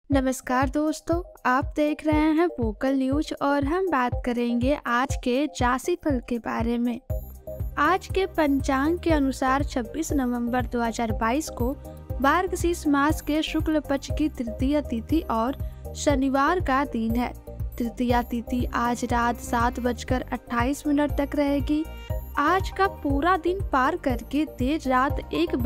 नमस्कार दोस्तों, आप देख रहे हैं वोकल न्यूज और हम बात करेंगे आज के राशिफल के बारे में। आज के पंचांग के अनुसार 26 नवंबर 2022 को मार्गशीर्ष मास के शुक्ल पक्ष की तृतीया तिथि और शनिवार का दिन है। तृतीया तिथि आज रात 7:28 तक रहेगी। आज का पूरा दिन पार करके देर रात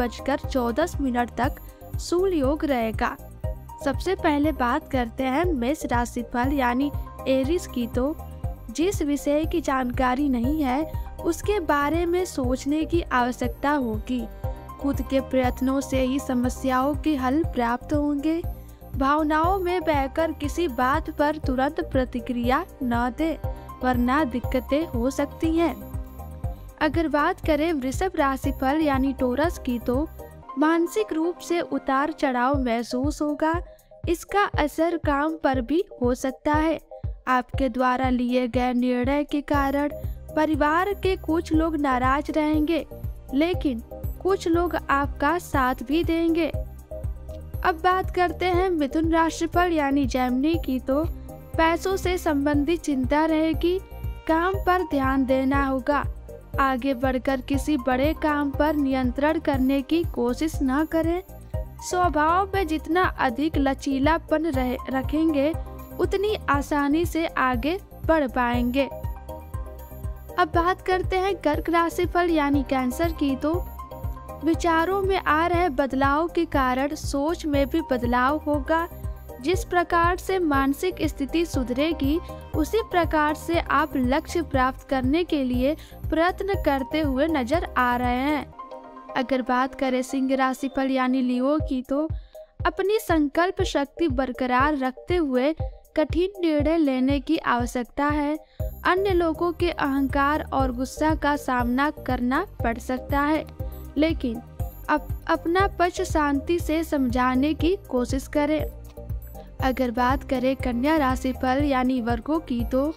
1:14 तक सूल योग रहेगा। सबसे पहले बात करते हैं मेष राशिफल यानी एरिस की। तो जिस विषय की जानकारी नहीं है उसके बारे में सोचने की आवश्यकता होगी। खुद के प्रयत्नों से ही समस्याओं के हल प्राप्त होंगे। भावनाओं में बहकर किसी बात पर तुरंत प्रतिक्रिया न दे, वरना दिक्कतें हो सकती हैं। अगर बात करें वृषभ राशिफल यानी टोरस की, तो मानसिक रूप से उतार चढ़ाव महसूस होगा। इसका असर काम पर भी हो सकता है। आपके द्वारा लिए गए निर्णय के कारण परिवार के कुछ लोग नाराज रहेंगे, लेकिन कुछ लोग आपका साथ भी देंगे। अब बात करते हैं मिथुन राशिफल यानी जेमिनी की। तो पैसों से संबंधित चिंता रहेगी। काम पर ध्यान देना होगा। आगे बढ़कर किसी बड़े काम पर नियंत्रण करने की कोशिश न करें। स्वभाव में जितना अधिक लचीलापन रखेंगे उतनी आसानी से आगे बढ़ पाएंगे। अब बात करते हैं कर्क राशिफल यानी कैंसर की। तो विचारों में आ रहे बदलाव के कारण सोच में भी बदलाव होगा। जिस प्रकार से मानसिक स्थिति सुधरेगी उसी प्रकार से आप लक्ष्य प्राप्त करने के लिए प्रयत्न करते हुए नजर आ रहे हैं। अगर बात करें सिंह राशिफल यानी लियो की, तो अपनी संकल्प शक्ति बरकरार रखते हुए कठिन निर्णय लेने की आवश्यकता है। अन्य लोगों के अहंकार और गुस्सा का सामना करना पड़ सकता है, लेकिन अपना पक्ष शांति से समझाने की कोशिश करें। अगर बात करें कन्या राशिफल यानी वर्गों की, तो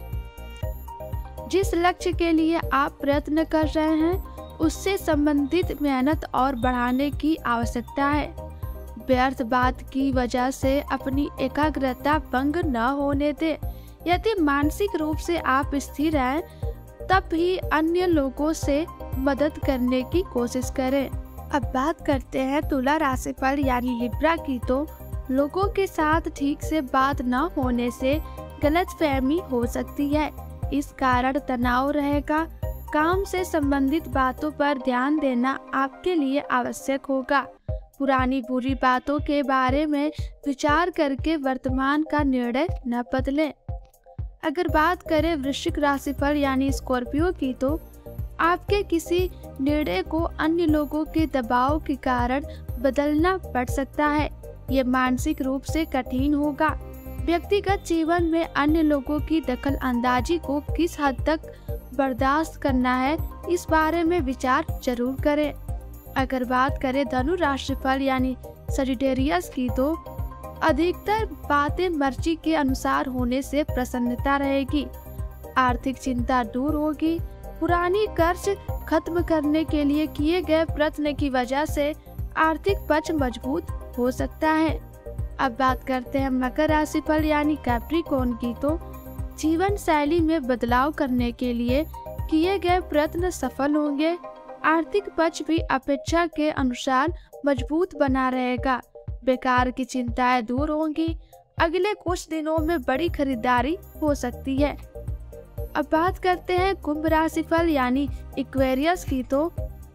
जिस लक्ष्य के लिए आप प्रयत्न कर रहे हैं उससे संबंधित मेहनत और बढ़ाने की आवश्यकता है। व्यर्थ बात की वजह से अपनी एकाग्रता भंग न होने दें। यदि मानसिक रूप से आप स्थिर हैं तब ही अन्य लोगों से मदद करने की कोशिश करें। अब बात करते हैं तुला राशिफल यानी लिब्रा की। तो लोगों के साथ ठीक से बात न होने से गलतफहमी हो सकती है। इस कारण तनाव रहेगा। काम से संबंधित बातों पर ध्यान देना आपके लिए आवश्यक होगा। पुरानी बुरी बातों के बारे में विचार करके वर्तमान का निर्णय न बदलें। अगर बात करें वृश्चिक राशिफल यानी स्कॉर्पियो की, तो आपके किसी निर्णय को अन्य लोगों के दबाव के कारण बदलना पड़ सकता है। ये मानसिक रूप से कठिन होगा। व्यक्तिगत जीवन में अन्य लोगों की दखल अंदाजी को किस हद तक बर्दाश्त करना है, इस बारे में विचार जरूर करें। अगर बात करें धनु राशिफल यानी सजिटेरियस की, तो अधिकतर बातें मर्जी के अनुसार होने से प्रसन्नता रहेगी। आर्थिक चिंता दूर होगी। पुरानी कर्ज खत्म करने के लिए किए गए प्रयत्न की वजह से आर्थिक पक्ष मजबूत हो सकता है। अब बात करते हैं मकर राशिफल यानी कैप्रिकॉर्न की। तो जीवन शैली में बदलाव करने के लिए किए गए प्रयत्न सफल होंगे। आर्थिक पक्ष भी अपेक्षा के अनुसार मजबूत बना रहेगा। बेकार की चिंताएं दूर होंगी। अगले कुछ दिनों में बड़ी खरीदारी हो सकती है। अब बात करते हैं कुंभ राशिफल यानी एक्वेरियस की। तो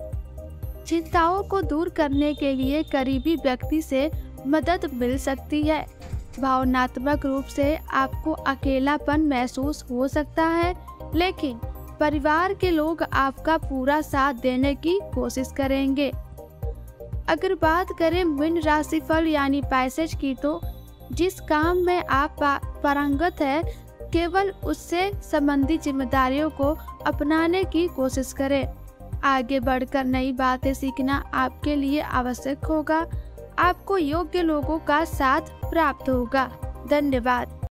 चिंताओं को दूर करने के लिए करीबी व्यक्ति से मदद मिल सकती है। भावनात्मक रूप से आपको अकेलापन महसूस हो सकता है, लेकिन परिवार के लोग आपका पूरा साथ देने की कोशिश करेंगे। अगर बात करें मीन राशिफल यानी पैसेज की, तो जिस काम में आप पारंगत है केवल उससे संबंधित जिम्मेदारियों को अपनाने की कोशिश करें। आगे बढ़कर नई बातें सीखना आपके लिए आवश्यक होगा। आपको योग्य लोगों का साथ प्राप्त होगा। धन्यवाद।